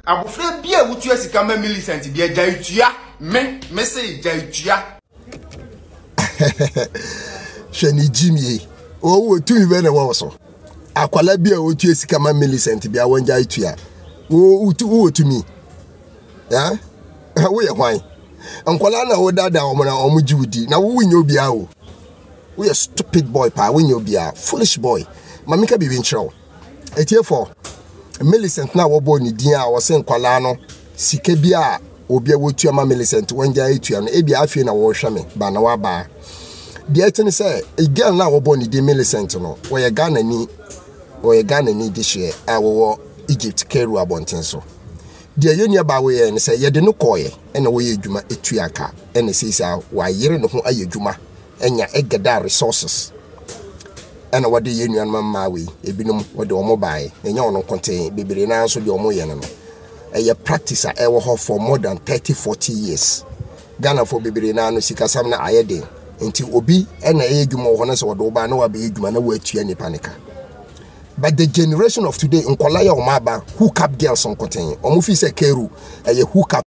Abofra bia wutua sika ma Millicent bia jaitua me say jaitua. Shani Jimmy o tu mi be na wo so. Akwala bia wutua sika ma Millicent bia won jaitua. O tu mi. Ya? Wo ye hwan? Ankwala na wo dada o na o jiwudi na wo winyo bia o. We a stupid boy pa winyo bia, foolish boy. Mamika bibi nchiro. Etiefo Millicent na wo bo ni din a wo se nkwala no sika bia obi a wotua ma Millicent wonja etua no ebia afie na wo hwe me ba na wa ba. De etini se e girl na wo bo ni din Millicent no wo ye Ghana ni dihye a wo Egypt Keru abonten so. De yenia ba wo ye ne se ye de no koye ena wo ye adwuma etua ka ena seisa wa yire no ho aye adwuma enya egeda resources ena wade ye nuan mamma we ebinom wade omo bae enya ono contain bebere na so de omo ye no eye practice a ewo ho for more than 30-40 years Ghana for bebere na no sikasam na ayede enti obi ena ye adwuma ho na so wade oba na wa be adwuma na wa atua ni panika. But the generation of today in Kolaya Omaba hook up girls on contain omo fi se Keru eye hook up